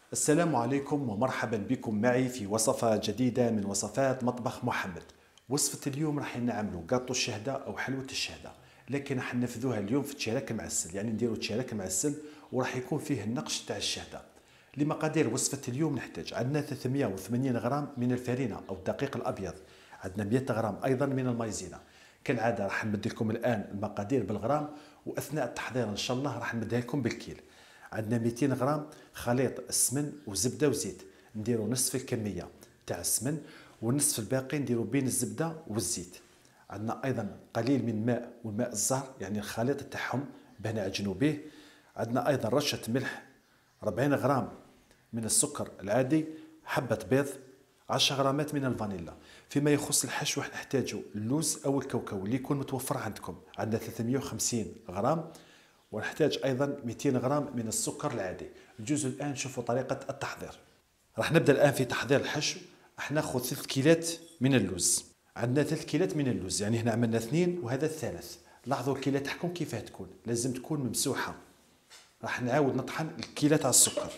السلام عليكم ومرحبا بكم معي في وصفة جديدة من وصفات مطبخ محمد. وصفة اليوم راح نعملوا قاطو الشهدة أو حلوة الشهدة، لكن راح ننفذوها اليوم في التشارك معسل، يعني نديروا تشارك معسل وراح يكون فيه النقش تاع الشهدة. لمقادير وصفة اليوم نحتاج عندنا 380 غرام من الفرينة أو الدقيق الأبيض، عندنا 100 غرام أيضا من المايزينا. كالعادة راح نمد لكم الآن المقادير بالغرام، وأثناء التحضير إن شاء الله راح نمدها لكم بالكيل. عندنا 200 غرام خليط السمن وزبده وزيت، نديروا نصف الكميه تاع السمن والنصف الباقي نديروا بين الزبده والزيت. عندنا ايضا قليل من الماء والماء الزهر يعني الخليط تاعهم باه نعجنوا به. عندنا ايضا رشه ملح، 40 غرام من السكر العادي، حبه بيض، 10 غرامات من الفانيلا. فيما يخص الحشو نحتاجوا اللوز او الكاوكاو اللي يكون متوفر عندكم، عندنا 350 غرام، ونحتاج ايضا 200 غرام من السكر العادي. نجوزو الان نشوفوا طريقه التحضير. راح نبدا الان في تحضير الحشو. راح ناخذ 3 كيلات من اللوز، عندنا 3 كيلات من اللوز، يعني هنا عملنا اثنين وهذا الثالث. لاحظوا الكيله تاعكم كيفاه تكون، لازم تكون ممسوحه. راح نعاود نطحن الكيله تاع السكر.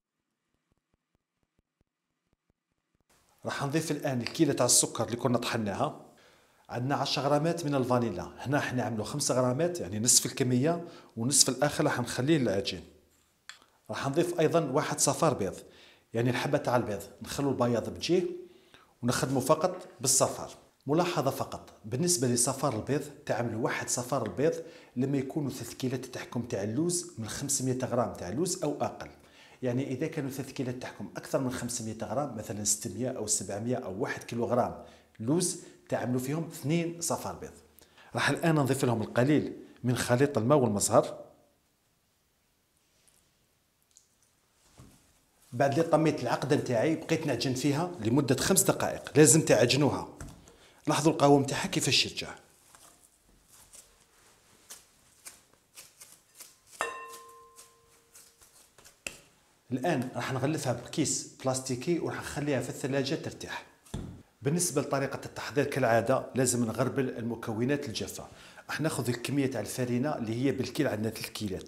راح نضيف الان الكيله تاع السكر اللي كنا طحناها. عندنا 10 غرامات من الفانيلا، هنا راح نعملوا 5 غرامات يعني نصف الكميه، ونصف الاخر راح نخليه للعجين. راح نضيف ايضا واحد صفار بيض، يعني الحبه تاع البيض نخلو البياض بجيه ونخدمه فقط بالصفار. ملاحظه فقط بالنسبه لصفار البيض، تعملوا واحد صفار البيض لما يكونوا 3 كيلات تاعكم تاع اللوز من 500 غرام تاع اللوز او اقل. يعني اذا كانوا 3 كيلات تاعكم اكثر من 500 غرام، مثلا 600 او 700 او 1 كيلو غرام لوز، تعملوا فيهم 2 صفار بيض. راح الان نضيف لهم القليل من خليط الماء والمزهر. بعد اللي طميت العقده نتاعي بقيت نعجن فيها لمده 5 دقائق، لازم تعجنوها. لاحظوا القوام تاعها كيفاش يرجع. الان راح نغلفها بكيس بلاستيكي وراح نخليها في الثلاجه ترتاح. بالنسبه لطريقه التحضير كالعاده لازم نغربل المكونات الجافه. راح ناخذ الكميه تاع الفرينه اللي هي بالكيل، عندنا 3 كيلات،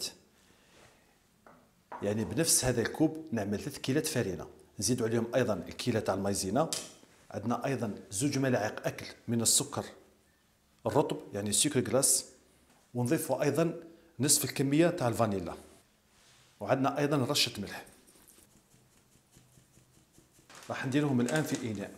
يعني بنفس هذا الكوب نعمل 3 كيلات فرينه. نزيدوا عليهم ايضا الكيله تاع المايزينا. عندنا ايضا 2 ملاعق اكل من السكر الرطب يعني سكر جلاس، ونضيفوا ايضا نصف الكميه تاع الفانيلا، وعندنا ايضا رشه ملح. راح نديرهم الان في اناء.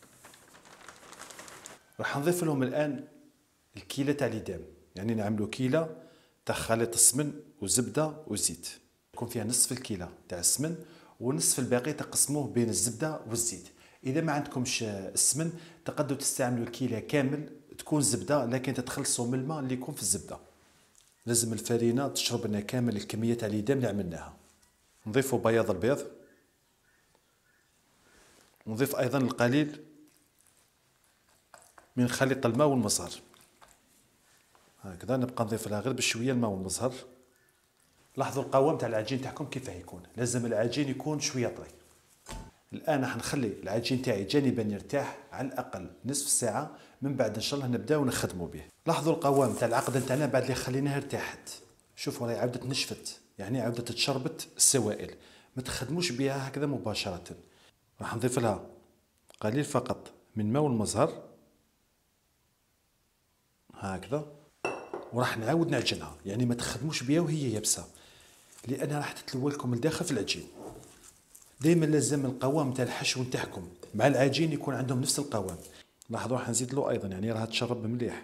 راح نضيف لهم الان الكيله تاع الإدام، يعني نعملوا كيله تاع خليط السمن وزبده وزيت، يكون فيها نصف الكيله تاع السمن ونصف الباقي تقسموه بين الزبده والزيت. اذا ما عندكمش السمن تقدروا تستعملوا الكيله كامل تكون زبده، لكن تتخلصوا من الماء اللي يكون في الزبده. لازم الفرينه تشرب لنا كامل الكميه تاع الإدام اللي عملناها. نضيفوا بياض البيض، ونضيف ايضا القليل من خليط الماء والمزهر. هكذا نبقى نضيف لها غير بشويه الماء والمزهر. لاحظوا القوام تاع العجين تاعكم كيفاه يكون، لازم العجين يكون شويه طري. الان راح نخلي العجين تاعي جانبا يرتاح على الاقل نصف ساعه، من بعد ان شاء الله نبداو نخدموا به. لاحظوا القوام تاع العقده تاعنا بعد اللي خليناها ارتاحت، شوفوا راهي عاودت نشفت، يعني عاودت تشربت السوائل. ما تخدموش بها هكذا مباشره. راح نضيف لها قليل فقط من ماء المزهر هكذا، وراح نعاود نعجنها، يعني ما تخدموش بها وهي يابسه، لانها راح تتلوى لكم لداخل في العجين. دائما لازم القوام تاع الحشو نتاعكم مع العجين يكون عندهم نفس القوام. لاحظوا راح نزيد له ايضا، يعني راح تشرب مليح،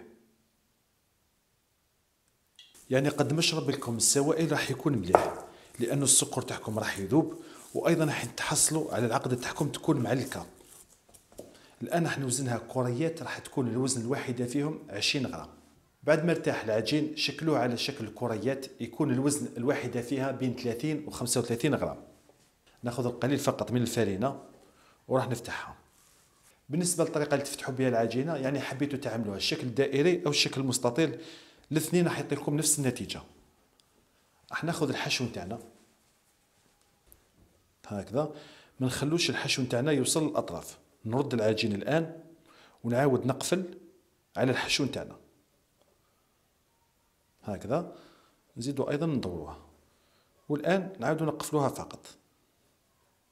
يعني قد ما شرب لكم السوائل راح يكون مليح، لانه السكر تاعكم راح يذوب، وايضا راح تحصلوا على العقده تاعكم تكون معلكه. الان راح نوزنها كريات، راح تكون الوزن الواحده فيهم 20 غرام. بعد ما ارتاح العجين شكلوه على شكل كريات، يكون الوزن الواحده فيها بين 30 و 35 غرام. ناخذ القليل فقط من الفرينه وراح نفتحها. بالنسبه للطريقه اللي تفتحوا بها العجينه، يعني حبيتوا تعملوها الشكل دائري او الشكل المستطيل، الاثنين راح يعطي لكم نفس النتيجه. راح ناخذ الحشو نتاعنا هكذا، ما نخلوش الحشو نتاعنا يوصل للاطراف. نرد العجين الان ونعاود نقفل على الحشو نتاعنا هكذا، نزيدوا ايضا ندوروها، والان نعاودوا نقفلوها فقط.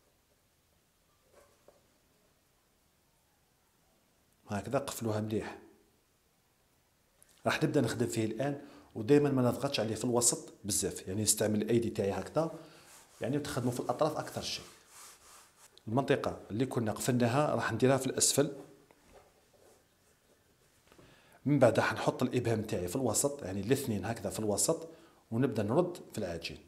هكذا قفلوها مليح. راح نبدا نخدم فيه الان، ودائما ما نضغطش عليه في الوسط بزاف، يعني نستعمل الايدي تاعي هكذا، يعني تخدموا في الاطراف اكثر شيء. المنطقه اللي كنا قفلناها راح نديرها في الاسفل. من بعد راح نحط الابهام تاعي في الوسط، يعني الاثنين هكذا في الوسط، ونبدا نرد في العجين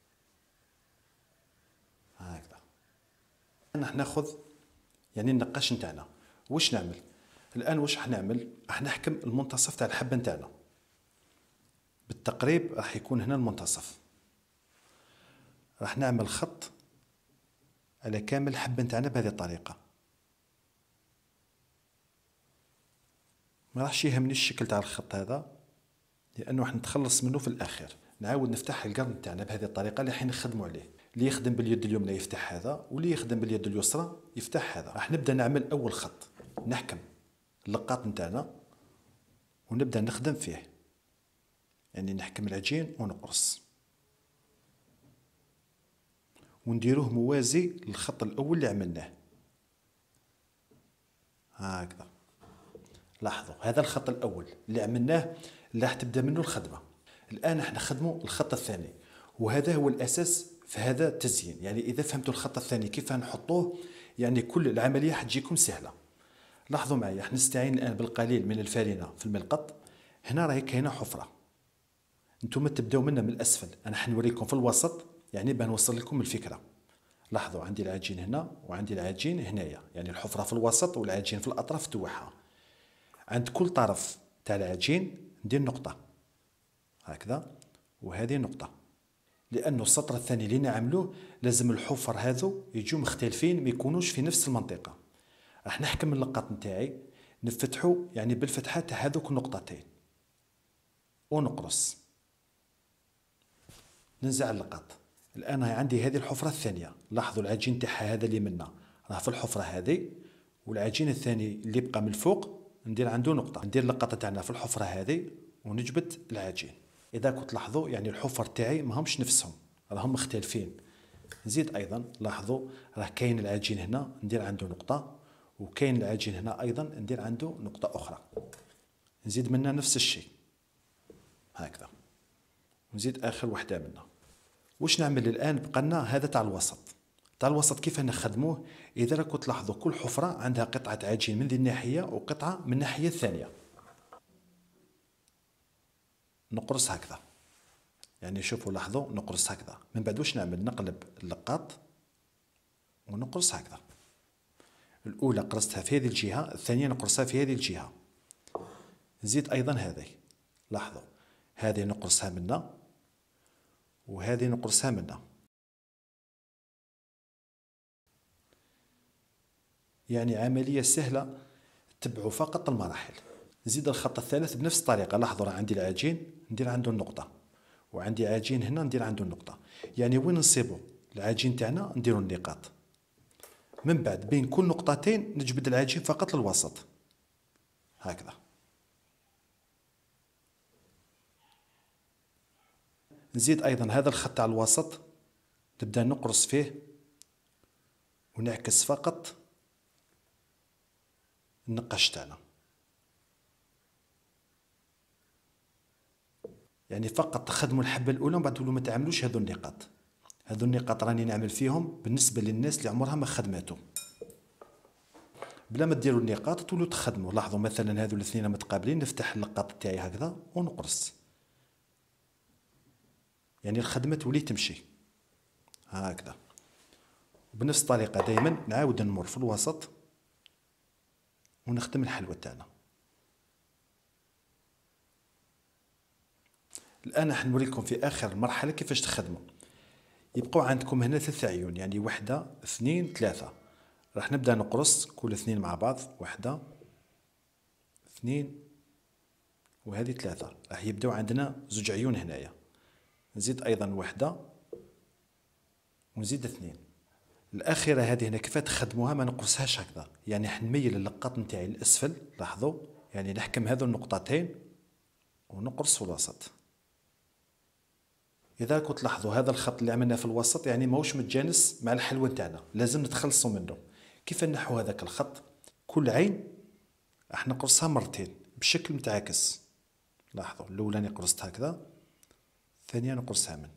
هكذا. راح ناخذ يعني النقاش نتاعنا. واش نعمل الان؟ واش راح نعمل؟ راح نحكم المنتصف تاع الحبه نتاعنا بالتقريب، راح يكون هنا المنتصف. راح نعمل خط على كامل الحبه نتاعنا بهذه الطريقه. ما راحش يهمني الشكل تاع الخط هذا، لانه راح نتخلص منه في الاخير. نعاود نفتح القرن نتاعنا بهذه الطريقه اللي راح نخدموا عليه. اللي يخدم باليد اليمنى يفتح هذا، واللي يخدم باليد اليسرى يفتح هذا. راح نبدا نعمل اول خط، نحكم اللقاط نتاعنا ونبدا نخدم فيه، يعني نحكم العجين ونقرص ونديروه موازي للخط الاول اللي عملناه هكذا. لاحظوا هذا الخط الاول اللي عملناه اللي راح تبدا منه الخدمه. الان راح نخدموا الخط الثاني، وهذا هو الاساس في هذا التزيين. يعني اذا فهمتوا الخط الثاني كيف نحطوه، يعني كل العمليه حتجيكم سهله. لاحظوا معي، راح نستعين الان بالقليل من الفارينه في الملقط. هنا راهي كاينه حفره، انتم تبداو منها من الاسفل، انا حنوريكم في الوسط يعني باه نوصل لكم الفكره. لاحظوا عندي العجين هنا وعندي العجين هنايا، يعني الحفره في الوسط والعجين في الاطراف توحها. عند كل طرف تاع العجين ندير نقطه هكذا، وهذه نقطه، لانه السطر الثاني اللي نعملوه لازم الحفر هذو يجوا مختلفين، ما يكونوش في نفس المنطقه. راح نحكم اللقاط نتاعي نفتحو يعني بالفتحه تاع هذوك النقطتين ونقرص، ننزع اللقاط. الان هاي عندي هذه الحفره الثانيه. لاحظوا العجين تاعها هذا اللي منا راه في الحفره هذه، والعجين الثاني اللي بقى من الفوق ندير عنده نقطه. ندير اللقطه تاعنا في الحفره هذه ونجبد العجين. اذا كنت تلاحظوا يعني الحفر تاعي ماهمش نفسهم، راهم مختلفين. نزيد ايضا لاحظوا راه كاين العجين هنا ندير عنده نقطه، وكاين العجين هنا ايضا ندير عنده نقطه اخرى. نزيد منها نفس الشيء هكذا، ونزيد اخر وحده منها. واش نعمل الان؟ بقى هذا تاع الوسط. تاع الوسط كيف نخدموه؟ اذا راكم تلاحظوا كل حفره عندها قطعه عجين من ذي الناحيه وقطعه من الناحيه الثانيه. نقرص هكذا، يعني شوفوا لاحظوا نقرص هكذا. من بعد واش نعمل؟ نقلب اللقاط ونقرص هكذا. الاولى قرصتها في هذه الجهه، الثانيه نقرصها في هذه الجهه. نزيد ايضا هذه، لاحظوا هذه نقرصها منا وهذه نقرصها منا. يعني عملية سهلة، تبعوا فقط المراحل. نزيد الخط الثالث بنفس الطريقة. لاحظوا راه عندي العجين ندير عنده النقطة، وعندي عجين هنا ندير عنده النقطة. يعني وين نصيبوا العجين تاعنا نديروا النقاط. من بعد بين كل نقطتين نجبد العجين فقط للوسط هكذا. نزيد ايضا هذا الخط تاع الوسط نبدا نقرص فيه ونعكس فقط النقاش تاعنا، يعني فقط تخدموا الحبه الاولى ومن بعد تولوا ما تعملوش هذو النقاط. هذو النقاط راني نعمل فيهم بالنسبه للناس اللي عمرها ما خدماتهم. بلا ما ديروا النقاط تولوا تخدموا. لاحظوا مثلا هذو الاثنين متقابلين، نفتح اللقاط تاعي هكذا ونقرص، يعني الخدمه تولي تمشي هكذا. وبنفس الطريقه دائما نعاود نمر في الوسط ونخدم الحلوى تاعنا. الان راح نوريكم في اخر مرحله كيفاش تخدموا. يبقوا عندكم هنا 3 عيون، يعني 1 2 3. راح نبدا نقرص كل اثنين مع بعض، 1 2 وهذه 3. راح يبداو عندنا 2 عيون هنايا. نزيد ايضا 1 ونزيد 2. الاخيره هذه هنا كيف تخدموها؟ ما نقرصهاش هكذا، يعني حنميل اللقاط نتاعي للاسفل. لاحظوا يعني نحكم هذو النقطتين ونقرص في الوسط. اذا كنت تلاحظوا هذا الخط اللي عملناه في الوسط يعني ماهوش متجانس مع الحلوى نتاعنا، لازم نتخلصوا منه. كيف نحو هذاك الخط؟ كل عين راح نقرصها مرتين بشكل متعاكس. لاحظوا الاولاني قرصت هكذا، ثانيا نقرصها من.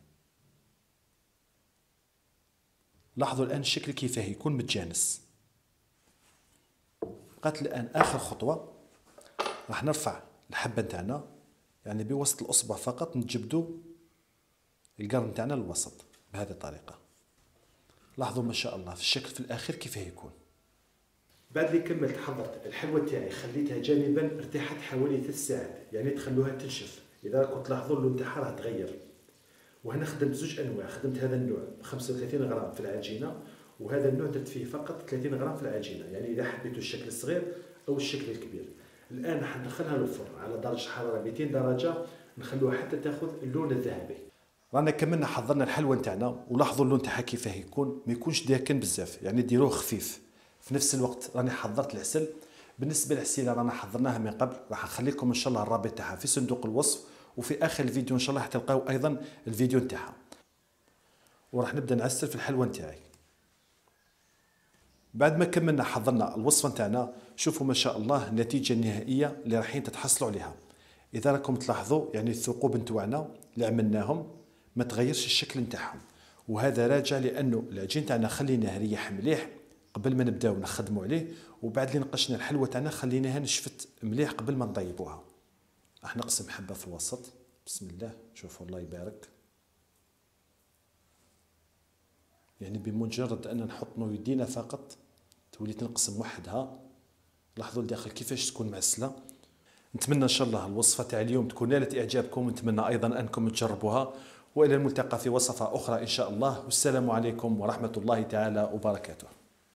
لاحظوا الان الشكل كيفاه يكون متجانس. بقات الان اخر خطوه، راح نرفع الحبه نتاعنا يعني بوسط الاصبع فقط، نجبدوا القرن نتاعنا للوسط بهذه الطريقه. لاحظوا ما شاء الله في الشكل في الاخير كيفاه يكون. بعد اللي كملت حضرت الحلوه تاعي، خليتها جانبا ارتاحت حوالي 3 ساعات، يعني تخلوها تنشف. اذا راكم تلاحظوا اللون تاعها راه تغير. وهنا خدمت زوج انواع، خدمت هذا النوع ب 35 غرام في العجينه، وهذا النوع درت فيه فقط 30 غرام في العجينه، يعني اذا حبيتوا الشكل الصغير او الشكل الكبير. الان راح ندخلها للفرن على درجه حراره 200 درجه، نخلوها حتى تاخذ اللون الذهبي. رانا كملنا حضرنا الحلوى نتاعنا، ولاحظوا اللون تاعها كيفاه يكون، ما يكونش داكن بزاف، يعني ديروه خفيف. في نفس الوقت راني حضرت العسل. بالنسبه للعسيله رانا حضرناها من قبل، راح نخلي لكم ان شاء الله الرابط تاعها في صندوق الوصف، وفي اخر الفيديو ان شاء الله حتلقاو ايضا الفيديو نتاعها. وراح نبدا نعسل في الحلوى نتاعي. بعد ما كملنا حضرنا الوصفه نتاعنا، شوفوا ما شاء الله النتيجه النهائيه اللي رايحين تتحصلوا عليها. اذا راكم تلاحظوا يعني الثقوب نتاعنا اللي عملناهم ما تغيرش الشكل نتاعهم، وهذا راجع لانه العجين تاعنا خليناه يريح مليح قبل ما نبداو نخدموا عليه، وبعد اللي نقشنا الحلوى تاعنا خليناها نشفت مليح قبل ما نطيبوها. راح نقسم حبه في الوسط، بسم الله. شوفوا الله يبارك، يعني بمجرد ان نحط يدينا فقط تولي تنقسم وحدها. لاحظوا الداخل كيفاش تكون معسله. نتمنى ان شاء الله الوصفه تاع اليوم تكون نالت اعجابكم، ونتمنى ايضا انكم تجربوها. والى الملتقى في وصفه اخرى ان شاء الله، والسلام عليكم ورحمه الله تعالى وبركاته.